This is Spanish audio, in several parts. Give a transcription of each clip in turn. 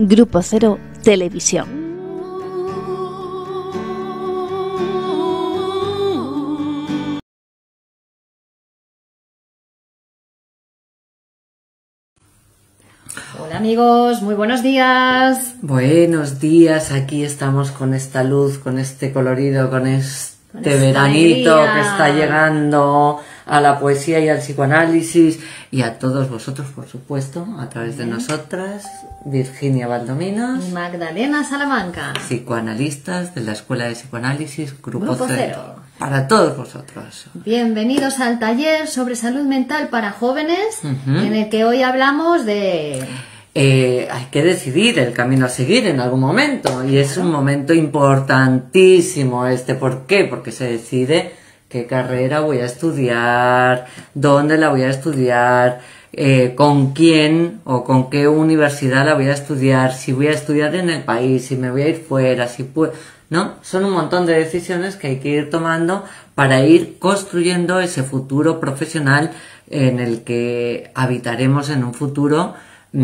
Grupo Cero Televisión. Hola amigos, muy buenos días. Buenos días, aquí estamos con esta luz, con este colorido, con este veranito alegría que está llegando a la poesía y al psicoanálisis y a todos vosotros, por supuesto, a través de nosotras, Virginia Valdominos y Magdalena Salamanca, psicoanalistas de la Escuela de Psicoanálisis Grupo Cero. Para todos vosotros. Bienvenidos al taller sobre salud mental para jóvenes, en el que hoy hablamos de... hay que decidir el camino a seguir en algún momento y es un momento importantísimo ¿por qué? Porque se decide qué carrera voy a estudiar, dónde la voy a estudiar, con quién o con qué universidad la voy a estudiar, si voy a estudiar en el país, si me voy a ir fuera, si puedo... ¿No? Son un montón de decisiones que hay que ir tomando para ir construyendo ese futuro profesional en el que habitaremos en un futuro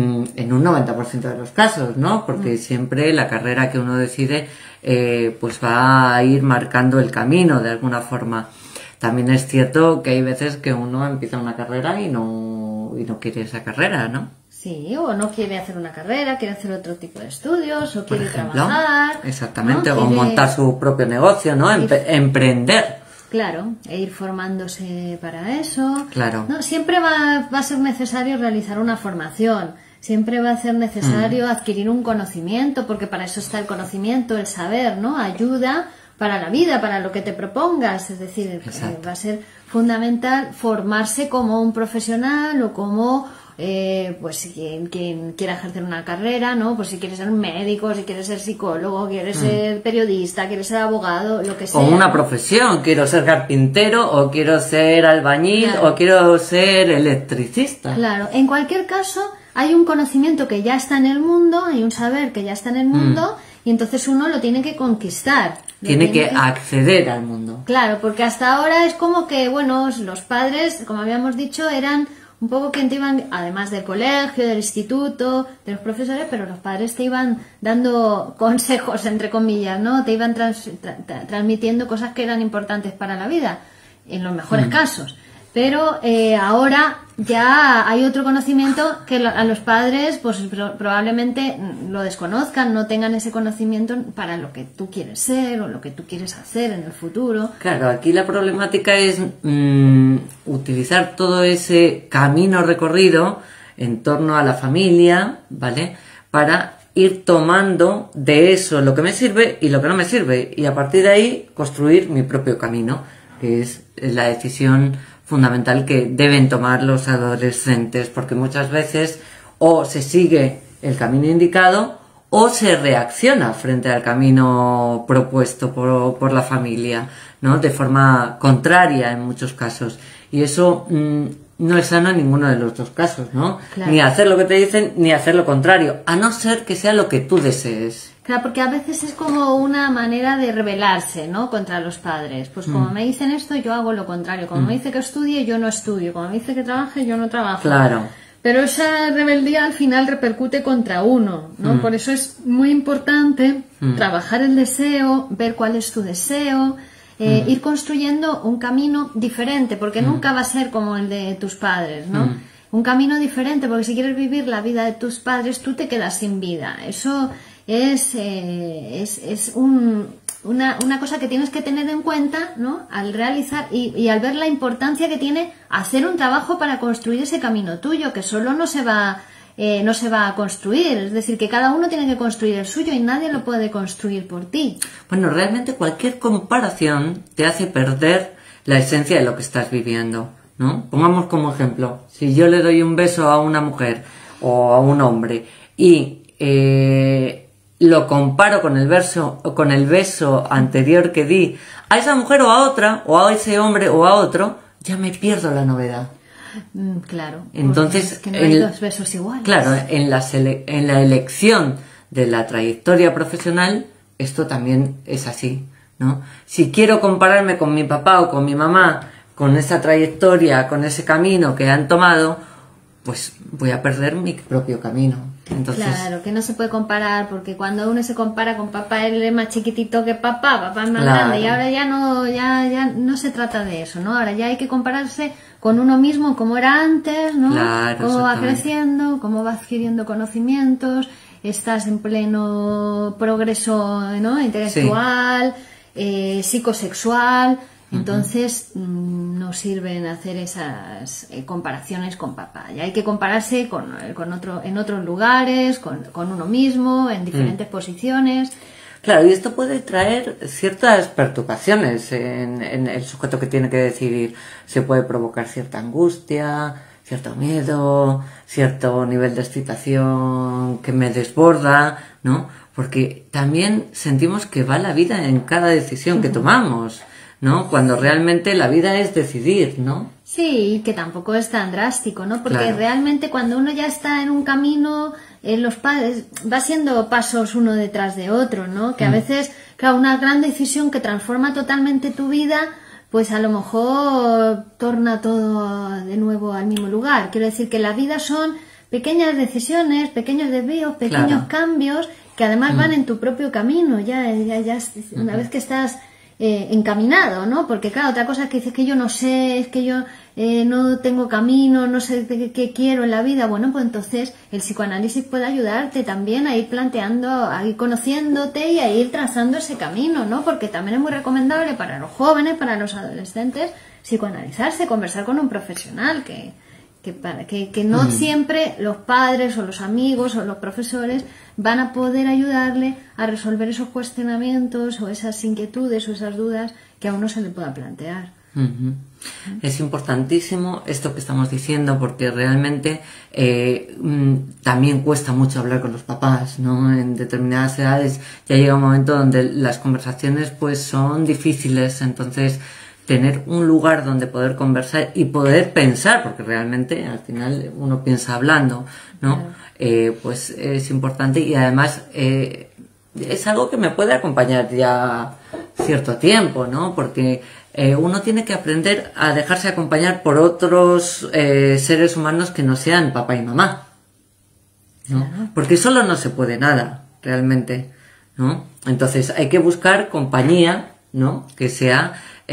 en un 90% de los casos, ¿no? Porque siempre la carrera que uno decide pues va a ir marcando el camino de alguna forma. También es cierto que hay veces que uno empieza una carrera y no quiere esa carrera, ¿no? Sí, o no quiere hacer una carrera, quiere hacer otro tipo de estudios, o quiere trabajar. Exactamente, ¿no? O montar su propio negocio, ¿no? Emprender. Claro, e ir formándose para eso. Claro. No, siempre va a ser necesario realizar una formación. Siempre va a ser necesario adquirir un conocimiento, porque para eso está el conocimiento, el saber, ¿no? Ayuda para la vida, para lo que te propongas. Es decir, va a ser fundamental formarse como un profesional o como... pues quien quiera ejercer una carrera, ¿no? Pues si quieres ser médico, si quieres ser psicólogo, quieres ser periodista, quieres ser abogado, lo que sea. O una profesión, quiero ser carpintero, o quiero ser albañil, claro. O quiero ser electricista. Claro, en cualquier caso hay un conocimiento que ya está en el mundo, hay un saber que ya está en el mundo, y entonces uno lo tiene que conquistar. Tiene que acceder al mundo. Claro, porque hasta ahora es como que, bueno, los padres, como habíamos dicho, eran un poco quien te iban, además del colegio, del instituto, de los profesores, pero los padres te iban dando consejos, entre comillas, ¿no? Te iban transmitiendo cosas que eran importantes para la vida, en los mejores casos. Pero ahora ya hay otro conocimiento que a los padres pues probablemente lo desconozcan, no tengan ese conocimiento para lo que tú quieres ser o lo que tú quieres hacer en el futuro. Claro, aquí la problemática es utilizar todo ese camino recorrido en torno a la familia, ¿vale? Para ir tomando de eso lo que me sirve y lo que no me sirve y a partir de ahí construir mi propio camino, que es la decisión fundamental que deben tomar los adolescentes, porque muchas veces o se sigue el camino indicado o se reacciona frente al camino propuesto por la familia, ¿no? De forma contraria en muchos casos. Y eso no es sano en ninguno de los dos casos, ¿no? Claro. Ni hacer lo que te dicen ni hacer lo contrario, a no ser que sea lo que tú desees. Claro, porque a veces es como una manera de rebelarse, ¿no? Contra los padres. Pues como me dicen esto, yo hago lo contrario. Como me dice que estudie, yo no estudio. Como me dice que trabaje, yo no trabajo. Claro. Pero esa rebeldía al final repercute contra uno, ¿no? Por eso es muy importante trabajar el deseo, ver cuál es tu deseo, ir construyendo un camino diferente, porque nunca va a ser como el de tus padres, ¿no? Un camino diferente, porque si quieres vivir la vida de tus padres, tú te quedas sin vida. Eso es una cosa que tienes que tener en cuenta, ¿no? Al realizar y al ver la importancia que tiene hacer un trabajo para construir ese camino tuyo, que solo no se va a construir. Es decir, que cada uno tiene que construir el suyo y nadie lo puede construir por ti. Bueno, realmente cualquier comparación te hace perder la esencia de lo que estás viviendo, ¿no? Pongamos como ejemplo, si yo le doy un beso a una mujer o a un hombre y lo comparo con el beso anterior que di a esa mujer o a otra, o a ese hombre o a otro, ya me pierdo la novedad. Claro. Entonces, es que no hay dos besos iguales. Claro, en la elección de la trayectoria profesional, esto también es así, ¿no? Si quiero compararme con mi papá o con mi mamá, con esa trayectoria, con ese camino que han tomado, pues voy a perder mi propio camino. Entonces, claro, que no se puede comparar, porque cuando uno se compara con papá, él es más chiquitito que papá es más grande, y ahora ya no se trata de eso, ¿no? Ahora ya hay que compararse con uno mismo, como era antes, ¿no? Claro, cómo va creciendo, cómo va adquiriendo conocimientos, estás en pleno progreso, ¿no? Intelectual, psicosexual. Entonces no sirven hacer esas comparaciones con papá. Ya hay que compararse en otros lugares, con uno mismo, en diferentes posiciones. Claro, y esto puede traer ciertas perturbaciones en el sujeto que tiene que decidir. Se puede provocar cierta angustia, cierto miedo, cierto nivel de excitación que me desborda, ¿no? Porque también sentimos que va la vida en cada decisión que tomamos, ¿no? Cuando realmente la vida es decidir, ¿no? Sí, que tampoco es tan drástico, ¿no? Porque realmente cuando uno ya está en un camino, los padres va siendo pasos uno detrás de otro, ¿no? Que a veces, claro, una gran decisión que transforma totalmente tu vida, pues a lo mejor torna todo de nuevo al mismo lugar. Quiero decir que la vida son pequeñas decisiones, pequeños desvíos, pequeños cambios que además van en tu propio camino, ya una vez que estás encaminado, ¿no? Porque claro, otra cosa es que dices que yo no sé, es que yo no tengo camino, no sé qué quiero en la vida. Bueno, pues entonces el psicoanálisis puede ayudarte también a ir planteando, a ir conociéndote y a ir trazando ese camino, ¿no? Porque también es muy recomendable para los jóvenes, para los adolescentes, psicoanalizarse, conversar con un profesional que no siempre los padres o los amigos o los profesores van a poder ayudarle a resolver esos cuestionamientos o esas inquietudes o esas dudas que a uno se le pueda plantear. Es importantísimo esto que estamos diciendo, porque realmente también cuesta mucho hablar con los papás, ¿no? En determinadas edades ya llega un momento donde las conversaciones pues son difíciles, entonces tener un lugar donde poder conversar y poder pensar, porque realmente al final uno piensa hablando, ¿no? Pues es importante, y además es algo que me puede acompañar ya cierto tiempo, ¿no? Porque uno tiene que aprender a dejarse acompañar por otros seres humanos que no sean papá y mamá, ¿no? Claro. Porque solo no se puede nada, realmente, ¿no? Entonces hay que buscar compañía, ¿no? Que sea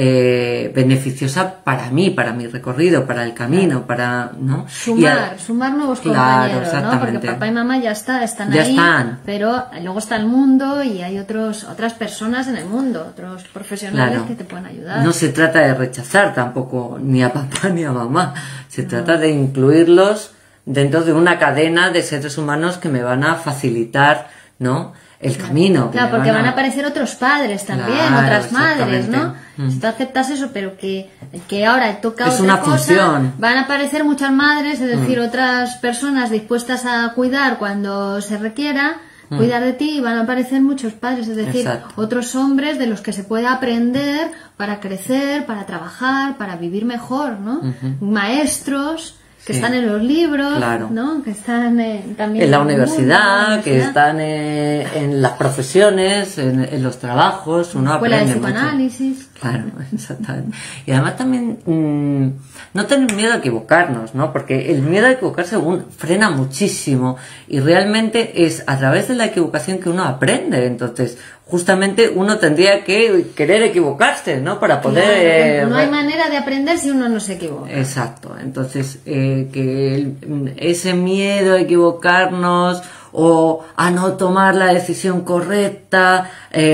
beneficiosa para mí, para mi recorrido, para el camino, para, ¿no? Sumar nuevos compañeros, ¿no? Porque papá y mamá están ahí, pero luego está el mundo y hay otras personas en el mundo, otros profesionales que te pueden ayudar. No se trata de rechazar tampoco ni a papá ni a mamá, se trata de incluirlos dentro de una cadena de seres humanos que me van a facilitar, ¿no? El camino. Claro, porque van a aparecer otros padres también, otras madres, ¿no? Si tú aceptas eso, pero que ahora toca es otra una cosa, función. Van a aparecer muchas madres, es decir, otras personas dispuestas a cuidar cuando se requiera, cuidar de ti, y van a aparecer muchos padres, es decir, otros hombres de los que se puede aprender para crecer, para trabajar, para vivir mejor, ¿no? Maestros que están en los libros, ¿no? Que están también en la universidad, que están en las profesiones, en los trabajos, uno escuela aprende de psicoanálisis. Mucho. Claro, exactamente. Y además también no tener miedo a equivocarnos, ¿no? Porque el miedo a equivocarse frena muchísimo, y realmente es a través de la equivocación que uno aprende. Entonces, justamente uno tendría que querer equivocarse, ¿no? Para poder... Claro, no hay manera de aprender si uno no se equivoca. Exacto. Entonces, que ese miedo a equivocarnos o a no tomar la decisión correcta...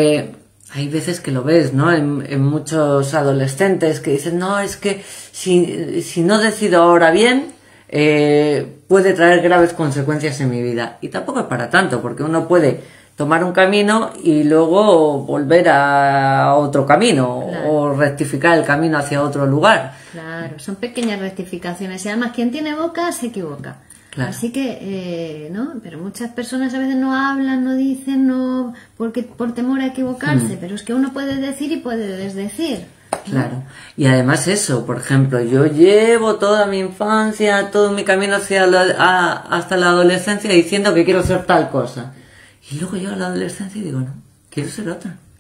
hay veces que lo ves, ¿no? En muchos adolescentes que dicen, no, es que si no decido ahora bien, puede traer graves consecuencias en mi vida. Y tampoco es para tanto, porque uno puede tomar un camino y luego volver a otro camino, o rectificar el camino hacia otro lugar. Claro, son pequeñas rectificaciones, y además quien tiene boca se equivoca. Claro. Así que, ¿no? Pero muchas personas a veces no hablan, no dicen, no, porque por temor a equivocarse, pero es que uno puede decir y puede desdecir. Claro, y además eso, por ejemplo, yo llevo toda mi infancia, todo mi camino hasta la adolescencia diciendo que quiero ser tal cosa, y luego llego a la adolescencia y digo, no, quiero ser otra.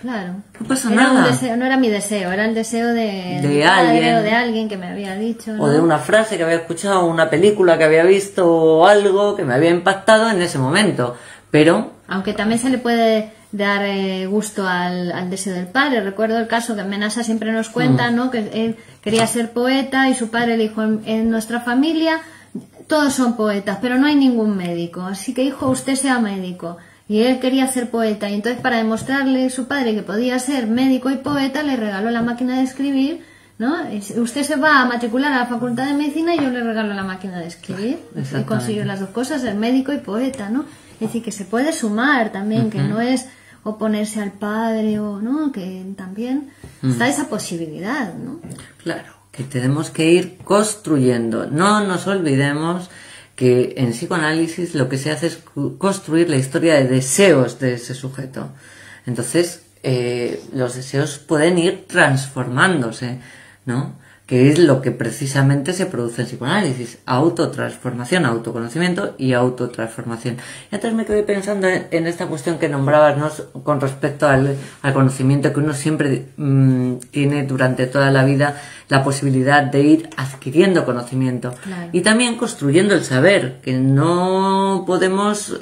Claro. No pasa Era nada. un deseo, no era mi deseo, era el deseo de De padre alguien. o de alguien que me había dicho, ¿no? O de una frase que había escuchado, una película que había visto o algo que me había impactado en ese momento. Pero, Aunque también se le puede dar gusto al deseo del padre. Recuerdo el caso que Menasa siempre nos cuenta, ¿no? Que él quería ser poeta y su padre le dijo, en nuestra familia todos son poetas, pero no hay ningún médico. Así que, hijo, usted sea médico. Y él quería ser poeta. Y entonces, para demostrarle a su padre que podía ser médico y poeta, le regaló la máquina de escribir, ¿no? Usted se va a matricular a la Facultad de Medicina y yo le regalo la máquina de escribir. Y consiguió las dos cosas, ser médico y poeta, ¿no? Es decir, que se puede sumar también, que no es oponerse al padre, o no, que también está esa posibilidad, ¿no? claro, que tenemos que ir construyendo. No nos olvidemos que en psicoanálisis lo que se hace es construir la historia de deseos de ese sujeto. Entonces, los deseos pueden ir transformándose, ¿no? Que es lo que precisamente se produce en psicoanálisis: autotransformación, autoconocimiento y autotransformación. Y antes me quedé pensando en esta cuestión que nombrabas, ¿no? Con respecto al conocimiento, que uno siempre tiene durante toda la vida la posibilidad de ir adquiriendo conocimiento. Claro. Y también construyendo el saber, que no podemos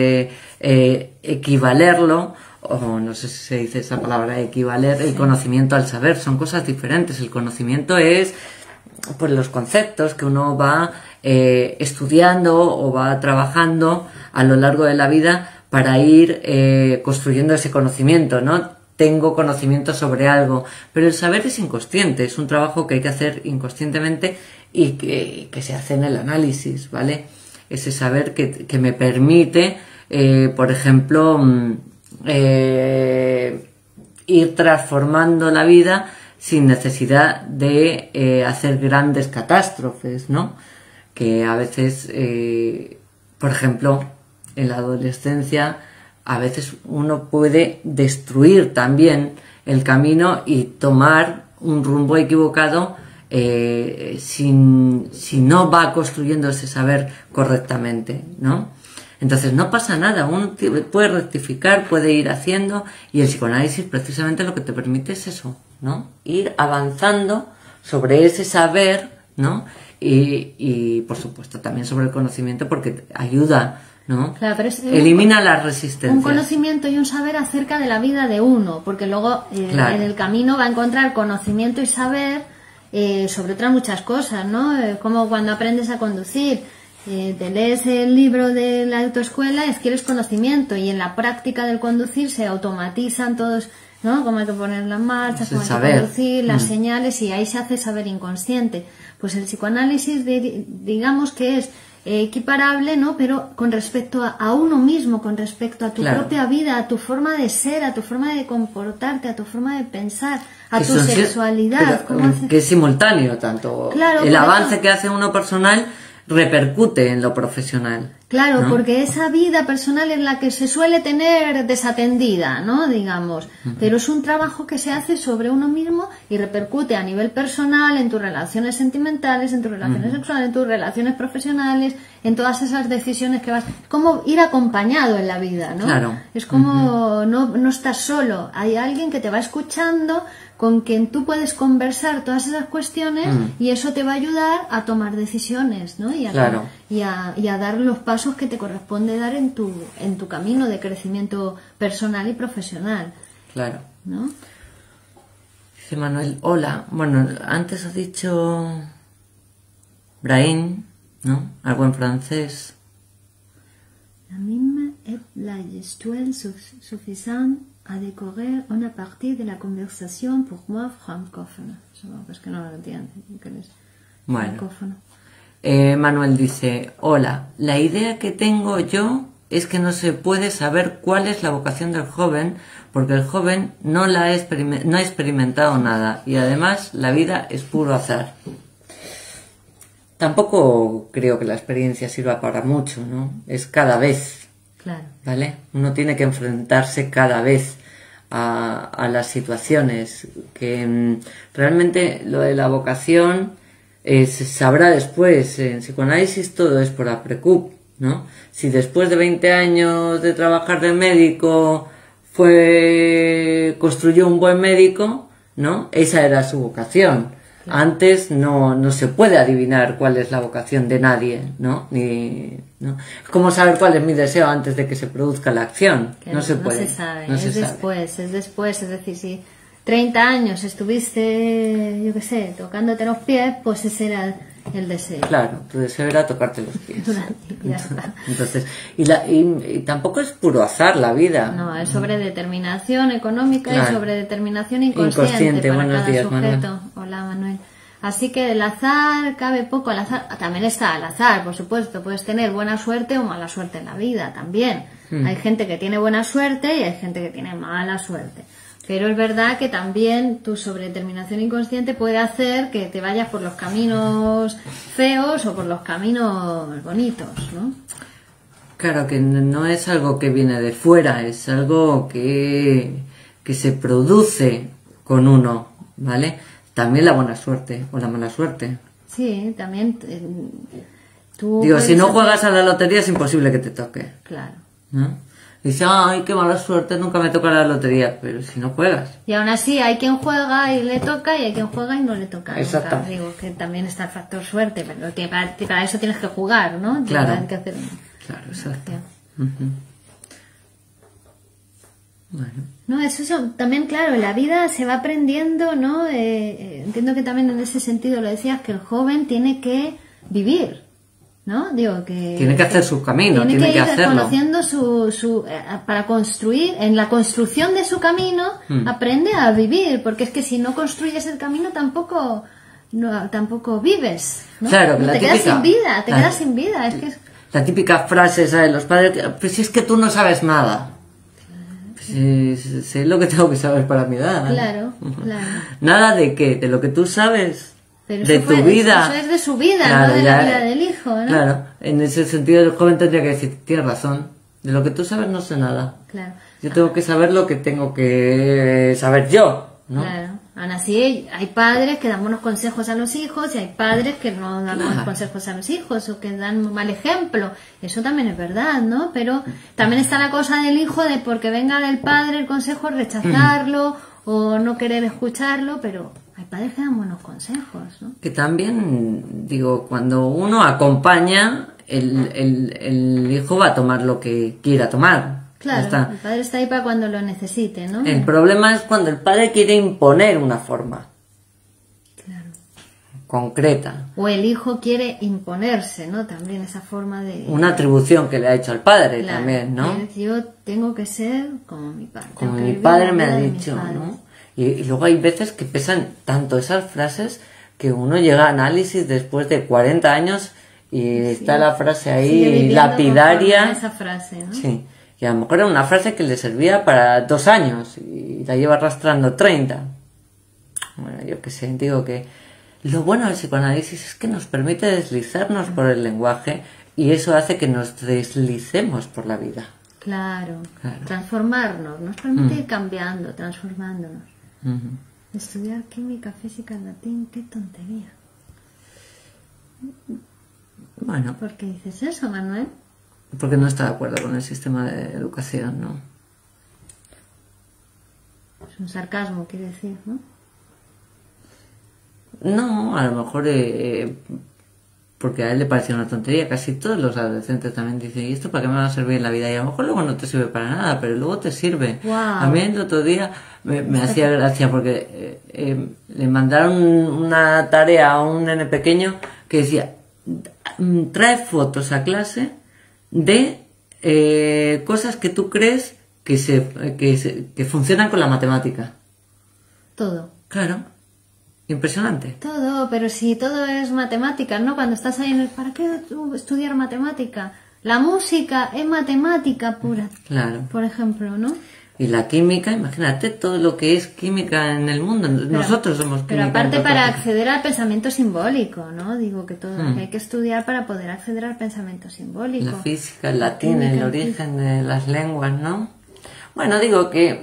equivalerlo, o no sé si se dice esa palabra, equivaler el conocimiento al saber. Son cosas diferentes. El conocimiento es pues los conceptos que uno va estudiando o va trabajando a lo largo de la vida para ir construyendo ese conocimiento, ¿no? Tengo conocimiento sobre algo, pero el saber es inconsciente, es un trabajo que hay que hacer inconscientemente y que se hace en el análisis, ¿vale? Ese saber que me permite, por ejemplo, ir transformando la vida sin necesidad de hacer grandes catástrofes, ¿no? Que a veces, por ejemplo, en la adolescencia, a veces uno puede destruir también el camino y tomar un rumbo equivocado si no va construyendo ese saber correctamente, ¿no? Entonces no pasa nada, uno puede rectificar, puede ir haciendo, y el psicoanálisis precisamente lo que te permite es eso, ¿no? Ir avanzando sobre ese saber, ¿no? Y por supuesto también sobre el conocimiento, porque ayuda, ¿no? Claro, pero elimina las resistencias. Un conocimiento y un saber acerca de la vida de uno, porque luego Claro. en el camino va a encontrar conocimiento y saber sobre otras muchas cosas, ¿no? Como cuando aprendes a conducir. Te lees el libro de la autoescuela, adquieres conocimiento, y en la práctica del conducir se automatizan todos, ¿no? Cómo hay que poner las marchas, cómo hay que conducir, las señales, y ahí se hace saber inconsciente. Pues el psicoanálisis, digamos que es equiparable, ¿no? Pero con respecto a uno mismo, con respecto a tu propia vida, a tu forma de ser, a tu forma de comportarte, a tu forma de pensar, a tu sexualidad. Que es simultáneo, tanto claro, el avance que hace uno personal repercute en lo profesional. Claro, ¿no? porque esa vida personal es la que se suele tener desatendida, ¿no? Digamos. Pero es un trabajo que se hace sobre uno mismo y repercute a nivel personal, en tus relaciones sentimentales, en tus relaciones sexuales, en tus relaciones profesionales, en todas esas decisiones que vas... Como ir acompañado en la vida, ¿no? Claro. Es como no estás solo. Hay alguien que te va escuchando, con quien tú puedes conversar todas esas cuestiones, y eso te va a ayudar a tomar decisiones, ¿no? Y a dar los pasos que te corresponde dar en tu camino de crecimiento personal y profesional. Claro. ¿No? Dice Manuel, hola. Bueno, antes has dicho Brahim, ¿no? Algo en francés. La mime est la gestuelle suffisante a décorer una partie de la conversación pour moi francófona. Es que no lo entiendo. Bueno. Francófono. Manuel dice, hola, la idea que tengo yo es que no se puede saber cuál es la vocación del joven, porque el joven no ha experimentado nada, y además la vida es puro azar. Tampoco creo que la experiencia sirva para mucho, ¿no? Es cada vez. Claro. ¿Vale? Uno tiene que enfrentarse cada vez a las situaciones, que realmente lo de la vocación se sabrá después. En psicoanálisis todo es por aprecup, ¿no? Si después de 20 años de trabajar de médico construyó un buen médico, ¿no? Esa era su vocación. Claro. Antes no se puede adivinar cuál es la vocación de nadie, ¿no? ¿no? Es como saber cuál es mi deseo antes de que se produzca la acción. Que no se puede. No se sabe, es después, es decir, si 30 años estuviste, yo qué sé, tocándote los pies, pues ese era el deseo. Claro, tu deseo era tocarte los pies. Ya está. Entonces, y tampoco es puro azar la vida. No, es sobre determinación económica, claro. Y sobre determinación inconsciente para Buenos cada días, sujeto. Manuel. Hola, Manuel. Así que el azar cabe poco al azar. También está el azar, por supuesto. Puedes tener buena suerte o mala suerte en la vida también. Hay gente que tiene buena suerte y hay gente que tiene mala suerte. Pero es verdad que también tu sobredeterminación inconsciente puede hacer que te vayas por los caminos feos o por los caminos bonitos, ¿no? Claro, que no es algo que viene de fuera, es algo que se produce con uno, ¿vale? También la buena suerte o la mala suerte. Sí, también tú... Digo, si no juegas a la lotería es imposible que te toque. Claro. ¿No? Dice, ay, qué mala suerte, nunca me toca la lotería, pero si no juegas. Y aún así hay quien juega y le toca y hay quien juega y no le toca. Exacto. Nunca. Digo que también está el factor suerte, pero para eso tienes que jugar, ¿no? Claro. Tienes que hacer... Claro, exacto. Bueno. No, eso también, claro, en la vida se va aprendiendo, ¿no? Entiendo que también en ese sentido lo decías, que el joven tiene que vivir, ¿no? Digo que... Tiene que hacer su camino, tiene que ir hacerlo. Conociendo para construir, en la construcción de su camino, aprende a vivir, porque es que si no construyes el camino tampoco vives, ¿no? Claro, te quedas sin vida, quedas sin vida, es que... La típica frase esa de los padres, pues si es que tú no sabes nada. Pues, sé lo que tengo que saber para mi edad. Claro, claro. ¿Nada de qué? De lo que tú sabes. Pero de tu vida. Eso es de su vida, claro, no de la vida del hijo, ¿no? Claro, en ese sentido el joven tendría que decir, tienes razón, de lo que tú sabes no sé nada. Claro. Yo tengo que saber lo que tengo que saber yo, ¿no? Claro. Aún así hay padres que dan buenos consejos a los hijos y hay padres que no dan buenos consejos a los hijos o que dan un mal ejemplo. Eso también es verdad, ¿no? Pero también está la cosa del hijo de porque venga del padre el consejo rechazarlo o no querer escucharlo, pero hay padres que dan buenos consejos, ¿no? Que también, digo, cuando uno acompaña, el hijo va a tomar lo que quiera tomar. Claro, el padre está ahí para cuando lo necesite, ¿no? El problema es cuando el padre quiere imponer una forma. Claro. Concreta. O el hijo quiere imponerse, ¿no? También esa forma de... Una atribución que le ha hecho al padre, claro, también, ¿no? Yo tengo que ser como mi padre. Como mi padre me ha dicho, ¿no? Y luego hay veces que pesan tanto esas frases que uno llega a análisis después de 40 años y está la frase ahí lapidaria. Esa frase, ¿no? Sí. Y a lo mejor era una frase que le servía para 2 años y la lleva arrastrando 30. Bueno, yo qué sé, digo que lo bueno del psicoanálisis es que nos permite deslizarnos por el lenguaje y eso hace que nos deslicemos por la vida. Claro. Transformarnos, nos permite ir cambiando, transformándonos. Estudiar química, física, latín, qué tontería. Bueno. ¿Por qué dices eso, Manuel? Porque no está de acuerdo con el sistema de educación, ¿no? Es un sarcasmo, quiere decir, ¿no? No, a lo mejor porque a él le pareció una tontería. Casi todos los adolescentes también dicen, ¿y esto para qué me va a servir en la vida? Y a lo mejor luego no te sirve para nada, pero luego te sirve. Wow. A mí el otro día me hacía gracia porque le mandaron una tarea a un nene pequeño que decía, trae fotos a clase de cosas que tú crees que funcionan con la matemática. Todo. Claro. Impresionante. Todo, pero si todo es matemática, ¿no? Cuando estás ahí ¿para qué estudiar matemática? La música es matemática pura. Claro. Por ejemplo, ¿no? Y la química, imagínate todo lo que es química en el mundo. Nosotros somos química. Pero aparte para acceder al pensamiento simbólico, ¿no? Digo que todo lo que hay que estudiar para poder acceder al pensamiento simbólico. La física, el latín, el origen de las lenguas, ¿no? Bueno, digo que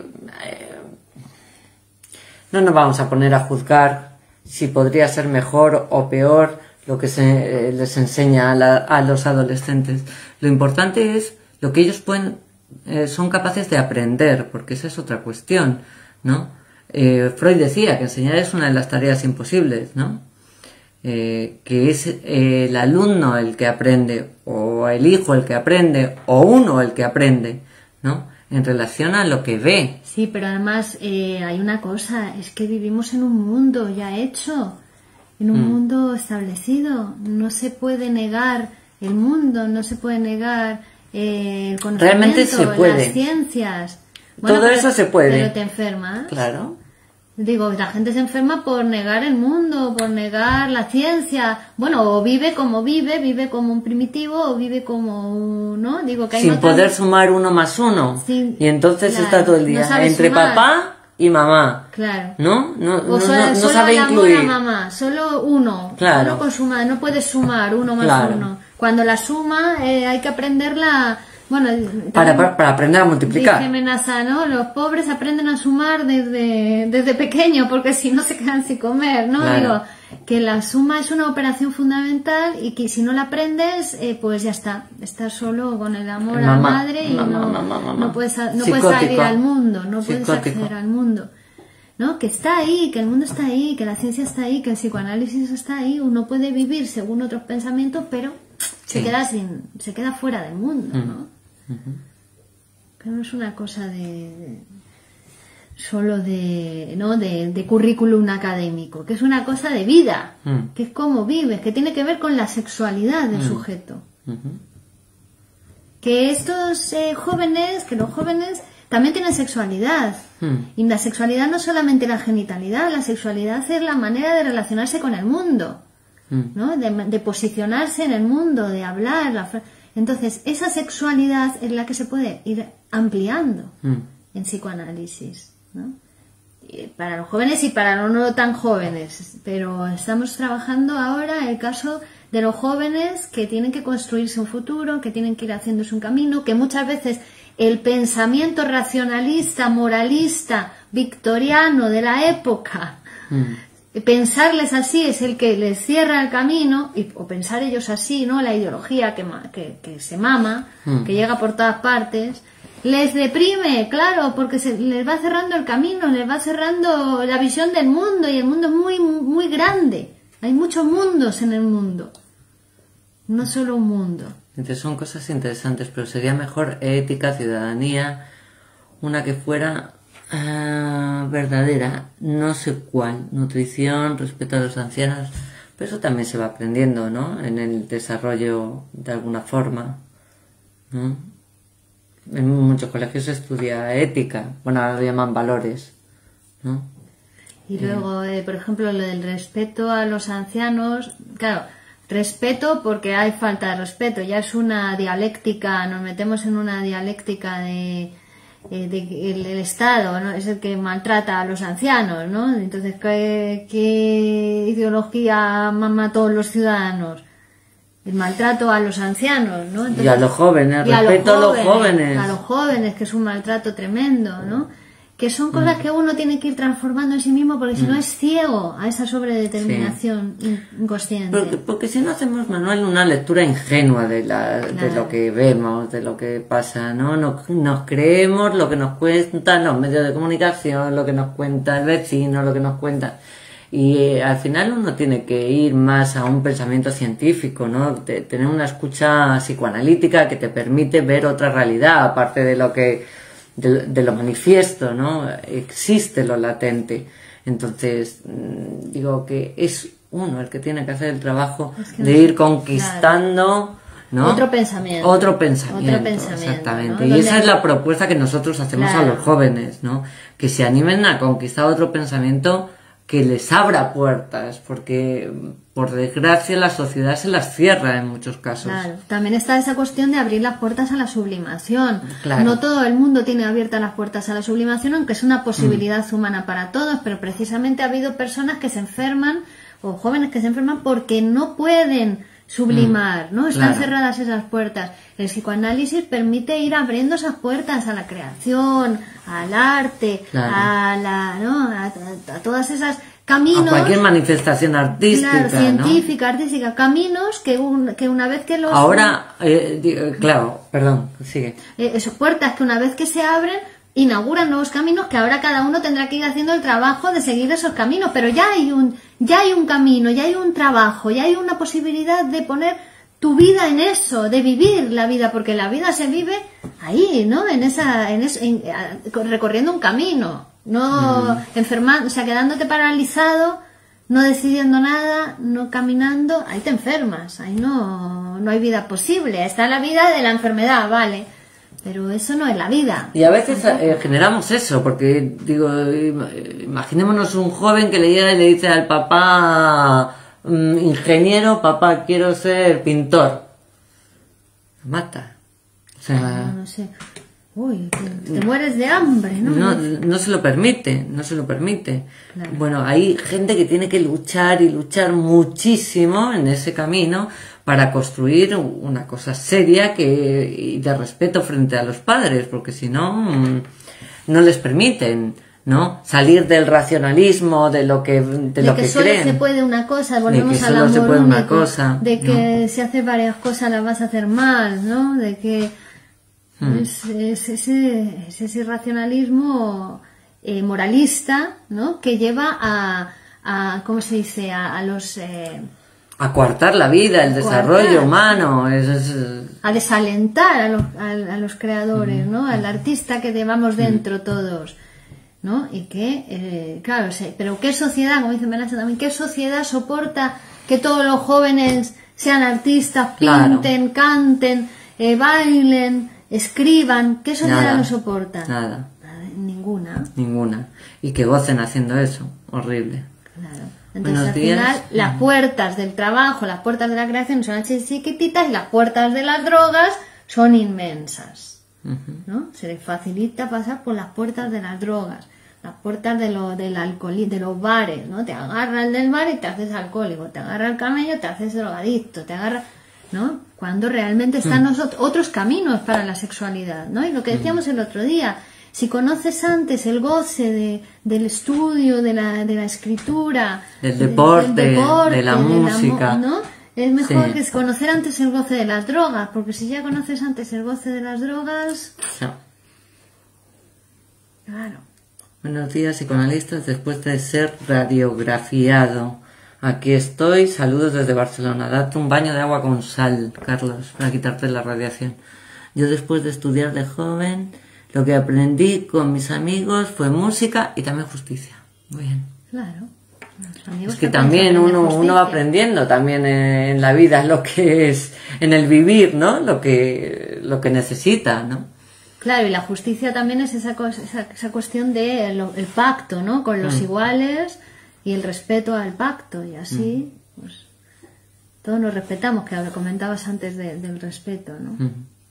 no nos vamos a poner a juzgar si podría ser mejor o peor lo que les enseña a los adolescentes. Lo importante es lo que ellos pueden son capaces de aprender, porque esa es otra cuestión, ¿no? Freud decía que enseñar es una de las tareas imposibles, ¿no? Que es el alumno el que aprende, o el hijo el que aprende, o uno el que aprende, ¿no? En relación a lo que ve. Sí, pero además hay una cosa, es que vivimos en un mundo ya hecho, en un mundo establecido. No se puede negar el mundo, no se puede negar el conocimiento, realmente se puede. Las ciencias. Bueno, todo eso se puede. Pero te enfermas. Claro. Digo, la gente se enferma por negar el mundo, por negar la ciencia. Bueno, o vive como un primitivo, o vive como un, ¿no? Digo que hay sin poder sumar 1 más 1. Sí, y entonces claro, está todo el día no entre sumar. Papá y mamá. Claro. ¿No? No Solo sabe el amor incluir. a mamá, solo uno. Claro. Solo con suma, no puedes sumar 1 más Claro. 1. Cuando la suma hay que aprenderla. Bueno, para aprender a multiplicar. Dice Menaza, ¿no? Los pobres aprenden a sumar desde pequeño, porque si no se quedan sin comer, ¿no? Claro. Digo, que la suma es una operación fundamental y que si no la aprendes, pues ya está. Estás solo con el amor a la madre y no puedes salir al mundo, no puedes acceder al mundo. ¿No? Que está ahí, que el mundo está ahí, que la ciencia está ahí, que el psicoanálisis está ahí. Uno puede vivir según otros pensamientos, pero se queda fuera del mundo, ¿no? Que no es una cosa solo de currículum académico, que es una cosa de vida, que es cómo vives, que tiene que ver con la sexualidad del sujeto. Que estos jóvenes, que los jóvenes también tienen sexualidad. Y la sexualidad no es solamente la genitalidad, la sexualidad es la manera de relacionarse con el mundo, ¿no? De posicionarse en el mundo, de hablar. Entonces, esa sexualidad es la que se puede ir ampliando en psicoanálisis, ¿no? Para los jóvenes y para los no tan jóvenes. Pero estamos trabajando ahora el caso de los jóvenes que tienen que construirse un futuro, que tienen que ir haciéndose un camino, que muchas veces el pensamiento racionalista, moralista, victoriano de la época, pensarles así es el que les cierra el camino, o pensar ellos así, ¿no? La ideología que se mama, que llega por todas partes, les deprime, claro, porque les va cerrando el camino, les va cerrando la visión del mundo, y el mundo es muy, muy grande. Hay muchos mundos en el mundo, no solo un mundo. Entonces son cosas interesantes, pero sería mejor ética, ciudadanía, una que fuera verdadera, no sé cuál, nutrición, respeto a los ancianos, pero eso también se va aprendiendo, ¿no? En el desarrollo de alguna forma, ¿no? En muchos colegios se estudia ética, bueno, ahora lo llaman valores, ¿no? Y luego, por ejemplo, lo del respeto a los ancianos, claro, respeto porque hay falta de respeto, ya es una dialéctica, nos metemos en una dialéctica el Estado, ¿no? Es el que maltrata a los ancianos, ¿no? Entonces, ¿qué ideología mama a todos los ciudadanos? El maltrato a los ancianos, ¿no? Entonces, y a los jóvenes, respeto a los jóvenes. A los jóvenes, que es un maltrato tremendo, ¿no? Que son cosas que uno tiene que ir transformando en sí mismo, porque si no es ciego a esa sobredeterminación inconsciente. Porque si no hacemos, Manuel, una lectura ingenua de lo que vemos, de lo que pasa, ¿no? Nos creemos lo que nos cuentan los medios de comunicación, lo que nos cuenta el vecino, lo que nos cuenta. Y al final uno tiene que ir más a un pensamiento científico, ¿no? De tener una escucha psicoanalítica que te permite ver otra realidad, aparte de lo que de lo manifiesto, ¿no? Existe lo latente. Entonces, digo que es uno el que tiene que hacer el trabajo de ir conquistando, ¿no? Otro pensamiento. Otro pensamiento, exactamente. ¿No? Y esa es la propuesta que nosotros hacemos a los jóvenes, ¿no? Que se animen a conquistar otro pensamiento que les abra puertas, porque por desgracia la sociedad se las cierra en muchos casos. Claro, también está esa cuestión de abrir las puertas a la sublimación. Claro. No todo el mundo tiene abiertas las puertas a la sublimación, aunque es una posibilidad humana para todos, pero precisamente ha habido personas que se enferman, o jóvenes que se enferman porque no pueden sublimar, ¿no? Están cerradas esas puertas. El psicoanálisis permite ir abriendo esas puertas a la creación, al arte, a todas esas caminos... A cualquier manifestación artística, claro, científica, artística, caminos que una vez que los... Ahora, claro, perdón, sigue. Esas puertas que una vez que se abren, inauguran nuevos caminos que ahora cada uno tendrá que ir haciendo el trabajo de seguir esos caminos, pero ya hay un camino, ya hay un trabajo, ya hay una posibilidad de poner tu vida en eso, de vivir la vida, porque la vida se vive ahí, ¿no? Recorriendo un camino, no enfermando, o sea, quedándote paralizado, no decidiendo nada, no caminando, ahí te enfermas, ahí no hay vida posible. Está la vida de la enfermedad, vale, pero eso no es la vida. Y a veces generamos eso, porque digo, imaginémonos un joven que le llega y le dice al papá, ingeniero, papá, quiero ser pintor. Mata. O sea, no sé. Uy, te mueres de hambre, ¿no? No se lo permite, no se lo permite. Claro. Bueno, hay gente que tiene que luchar y luchar muchísimo en ese camino para construir una cosa seria y de respeto frente a los padres, porque si no, no les permiten, ¿no? Salir del racionalismo, de lo que solo creen. Se puede una cosa, volvemos al amor amor único, cosa, de que ¿no? si haces varias cosas las vas a hacer mal, ¿no? De que es ese irracionalismo moralista, ¿no? Que lleva a ¿cómo se dice? A los... a coartar la vida, el desarrollo humano, a desalentar a los creadores, ¿no? Al artista que llevamos dentro todos, ¿no? Y que, claro, pero ¿qué sociedad, como dice Menacho también, qué sociedad soporta que todos los jóvenes sean artistas, pinten, canten, bailen, escriban? ¿Qué sociedad lo soporta? Nada. Ninguna. Y que gocen haciendo eso, horrible. Claro. Entonces al final las puertas del trabajo, las puertas de la creación son chiquititas y las puertas de las drogas son inmensas, ¿no? Se les facilita pasar por las puertas de las drogas, las puertas del alcohol, de los bares, ¿no? Te agarra el del bar y te haces alcohólico, te agarra el camello, te haces drogadicto, te agarra, ¿no? Cuando realmente están otros caminos para la sexualidad, ¿no? Y lo que decíamos el otro día, si conoces antes el goce del estudio, de la escritura, del deporte, de la música, ¿no? Es mejor que conocer antes el goce de las drogas, porque si ya conoces antes el goce de las drogas... No. Claro. Buenos días, psicoanalistas, después de ser radiografiado. Aquí estoy, saludos desde Barcelona. Date un baño de agua con sal, Carlos, para quitarte la radiación. Yo después de estudiar de joven, lo que aprendí con mis amigos fue música y también justicia. Muy bien. Claro. Es que también uno va aprendiendo también en la vida lo que es, en el vivir, ¿no? Lo que necesita, ¿no? Claro, y la justicia también es esa cuestión de el pacto, ¿no? Con los iguales y el respeto al pacto, y así, pues, todos nos respetamos, que lo comentabas antes del respeto, ¿no?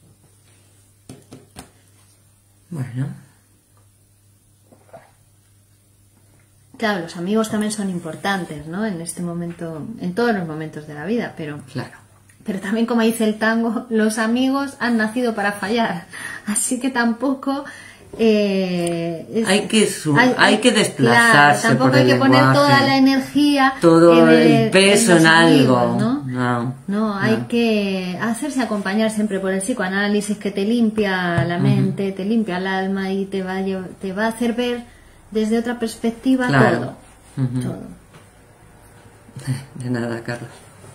Bueno. Claro, los amigos también son importantes, ¿no? En este momento, en todos los momentos de la vida, pero... Claro. Pero también, como dice el tango, los amigos han nacido para fallar, así que tampoco... hay que desplazarse, claro, tampoco por hay que lenguaje, poner toda la energía, todo el peso en algo, amigos, ¿no? Hay que hacerse acompañar siempre por el psicoanálisis, que te limpia la mente, te limpia el alma y te va a hacer ver desde otra perspectiva todo. De nada, Carlos.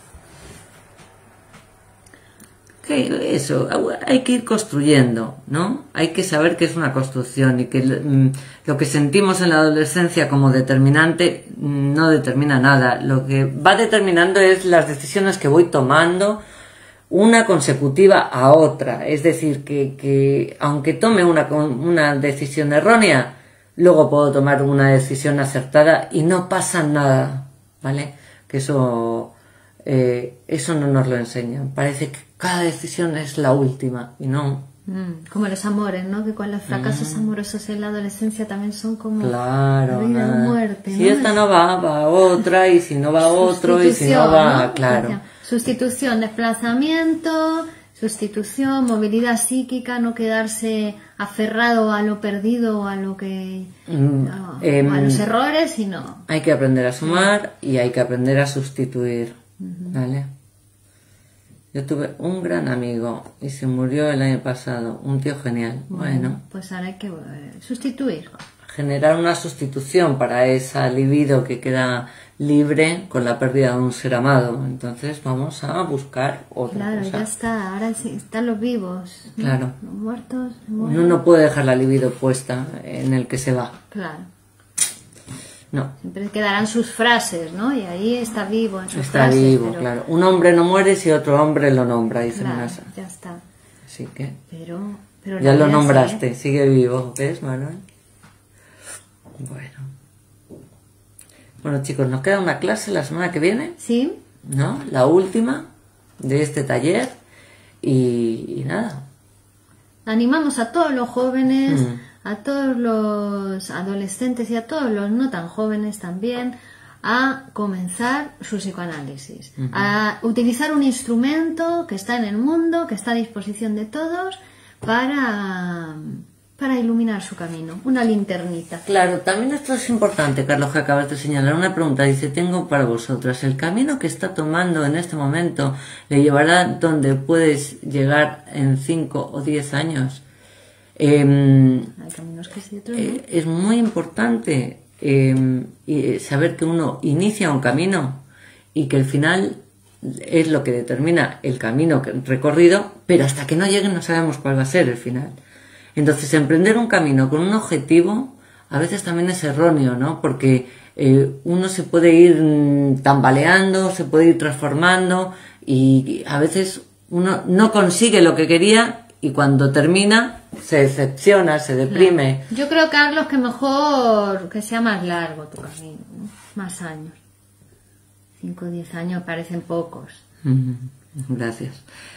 Que eso, hay que ir construyendo, ¿no? Hay que saber que es una construcción y que lo que sentimos en la adolescencia como determinante no determina nada. Lo que va determinando es las decisiones que voy tomando, una consecutiva a otra. Es decir, que aunque tome una decisión errónea, luego puedo tomar una decisión acertada y no pasa nada, ¿vale? Que eso no nos lo enseñan. Parece que cada decisión es la última y no. Como los amores, ¿no? Que con los fracasos amorosos en la adolescencia también son como claro, vida o muerte, ¿no? Si esta no va otra, y si no va otro, y si no va, ¿no? claro. Sustitución, desplazamiento, Sustitución, movilidad psíquica, no quedarse aferrado a lo perdido o a lo que o a los errores, sino hay que aprender a sumar y hay que aprender a sustituir, ¿vale? Yo tuve un gran amigo y se murió el año pasado, un tío genial. Bueno, pues ahora hay que sustituir. Generar una sustitución para esa libido que queda libre con la pérdida de un ser amado. Entonces vamos a buscar otra Claro, cosa. ya está, ahora sí, están los vivos, ¿no? Claro. Los muertos. Uno no puede dejar la libido puesta en el que se va. Claro. No. Siempre quedarán sus frases, ¿no? Y ahí está vivo en sus Está frases. vivo, pero... claro. Un hombre no muere si otro hombre lo nombra, dice Claro, Nasa. ya está. Así que Pero ya la lo vida nombraste, sigue vivo, ¿ves, Manuel? Bueno, chicos, nos queda una clase la semana que viene, Sí. ¿no? La última de este taller y nada. Animamos a todos los jóvenes, a todos los adolescentes y a todos los no tan jóvenes también a comenzar su psicoanálisis, a utilizar un instrumento que está en el mundo, que está a disposición de todos para iluminar su camino, una linternita. Claro, también esto es importante, Carlos, que acabas de señalar. Una pregunta, dice, tengo para vosotras. ¿El camino que está tomando en este momento le llevará donde puedes llegar en 5 o 10 años? Hay caminos que sí, otros no. Es muy importante saber que uno inicia un camino y que el final es lo que determina el camino recorrido, pero hasta que no llegue no sabemos cuál va a ser el final. Entonces, emprender un camino con un objetivo a veces también es erróneo, ¿no? Porque uno se puede ir tambaleando, se puede ir transformando y a veces uno no consigue lo que quería y cuando termina se decepciona, se deprime. Yo creo, Carlos, que mejor que sea más largo tu camino, ¿no? Más años. 5 o 10 años parecen pocos. Gracias.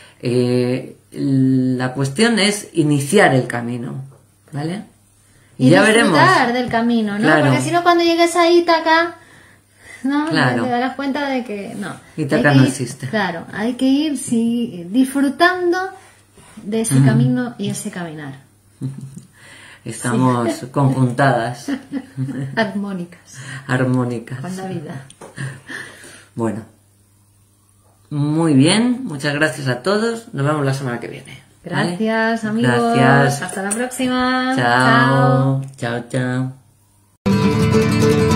La cuestión es iniciar el camino, ¿vale? Y ya veremos. Disfrutar del camino, ¿no? Claro. Porque si no, cuando llegues a Ítaca, ¿no? Claro. Te darás cuenta de que no. Ítaca Hay que no ir- existe. Claro, hay que ir disfrutando de ese camino y ese caminar. Estamos conjuntadas, Armónicas armónicas. con la vida. Bueno, muy bien, muchas gracias a todos. Nos vemos la semana que viene. ¿vale? Gracias, amigos. Gracias. Hasta la próxima. Chao. Chao, chao.